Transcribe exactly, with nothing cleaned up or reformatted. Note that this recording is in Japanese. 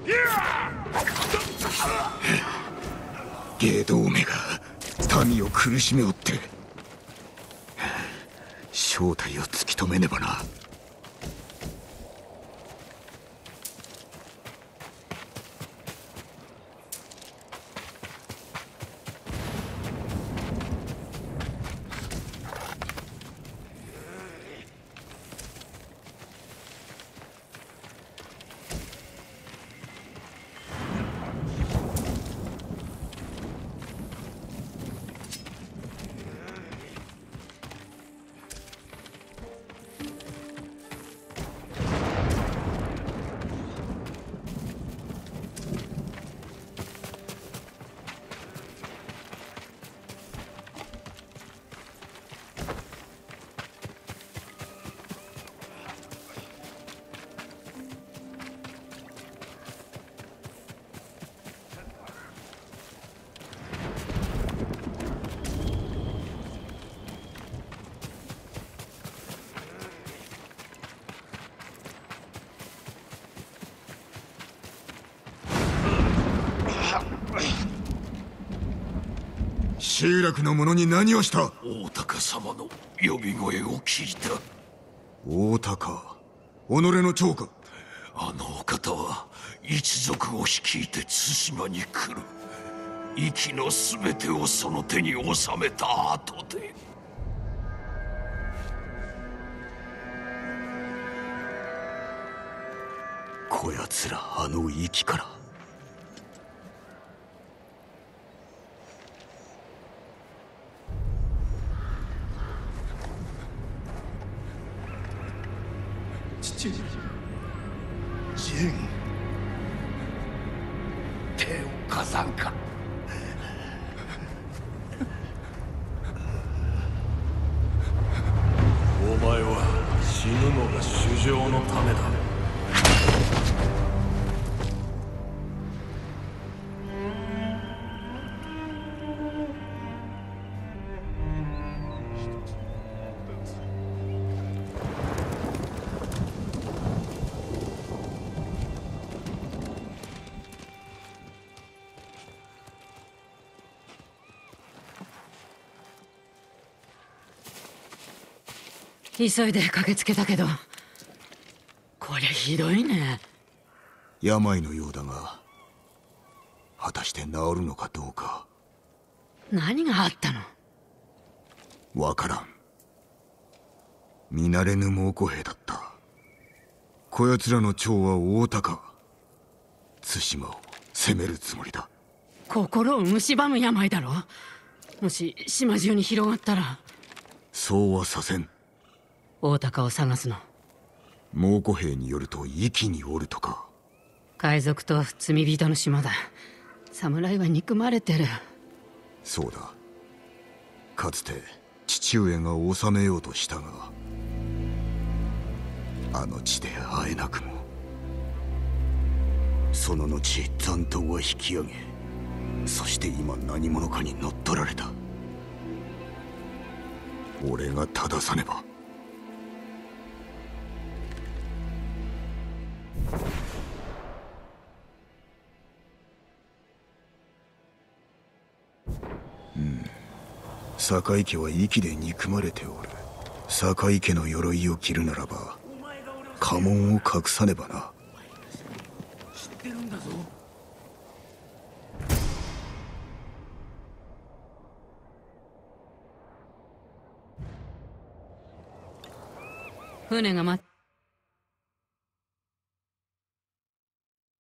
外道めが民を苦しめおって、正体を突き止めねばな。集落の者に何をした？ 大高様の呼び声を聞いた。 大高、己の長か？ あのお方は一族を率いて対馬に来る。息の全てをその手に収めた後で。 こやつらあの息から。 父上、仁、手を貸さんか。お前は死ぬのが主情のためだ。 急いで駆けつけたけど、こりゃひどいね。 病のようだが、果たして治るのかどうか。 何があったの？ わからん。見慣れぬ猛虎兵だった。こやつらの長は大高。対馬を攻めるつもりだ。 心を蝕む病だろ。もし島中に広がったら。 そうはさせん。 大高を探すの。 猛虎兵によると壱岐におるとか。 海賊と罪人の島だ。侍は憎まれてる。 そうだ。かつて父上が治めようとしたが、あの地で会えなくも。その後残党は引き上げ、そして今何者かに乗っ取られた。俺が正さねば。うん。坂井家は息で憎まれておる。坂井家の鎧を着るならば家紋を隠さねばな。 知ってるんだぞ。 船が待って